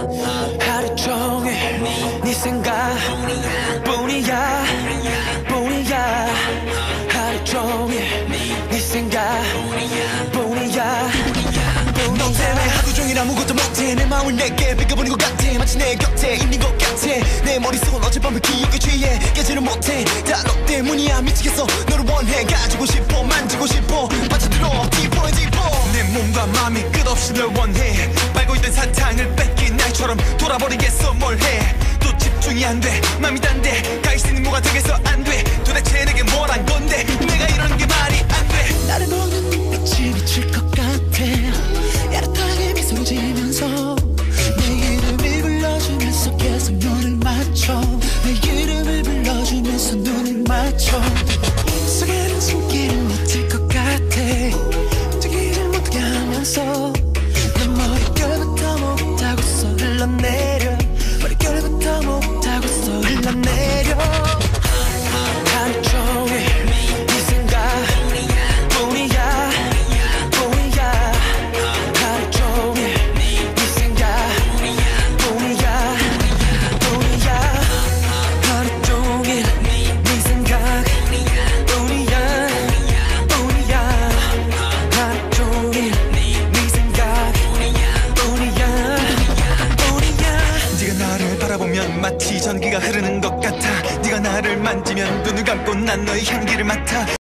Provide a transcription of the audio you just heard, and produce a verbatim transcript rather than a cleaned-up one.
하루 종일 네 생각 뿐이야 뿐이야 하루 종일 네 생각 뿐이야 너 때문에 하루 종일 아무것도 못해 내 마음을 내게 뺏겨버린 것 같아 마치 내 곁에 있는 것 같아 내 머릿속은 어젯밤을 기억에 취해 깨지를 못해 다 너 때문이야 미치겠어 너를 원해 가지고 싶어 만지고 싶어 빠져들어 deeper deeper 내 몸과 마음이 끝없이 널 원해 빨고 있던 사탕을 뺏긴 날처럼 돌아버리겠어 뭘 해 또 집중이 안돼 맘이 단데 가 있으니 뭐가 되겠어 안돼 도대체 내게 뭘 한 건데 내가 이러는 게 말이 안돼 나를 보는 눈빛이 미칠 것 같아 야릇하게 미소를 지면서 내 이름을 불러주면서 계속 눈을 맞춰 내 이름을 불러주면서 눈을 맞춰 속에는 숨기를 못할 것 같아 움직이를 못하게 하면서 내 머릿결부터 목타고서 흘러내려 머릿결부터 목타고서 흘러내려 하루 종일 네 생각 뿐이야 뿐이야 하루 종일 네 생각 뿐이야 뿐이야 하루 종일 네 생각 뿐이야 뿐이야 하루 종일 네 생각 뿐이야 뿐이야 네가 나를 바라보면 마치 전기가 흐르는 것 같아 네가 나를 만지면 눈을 감고 난 너의 향기를 맡아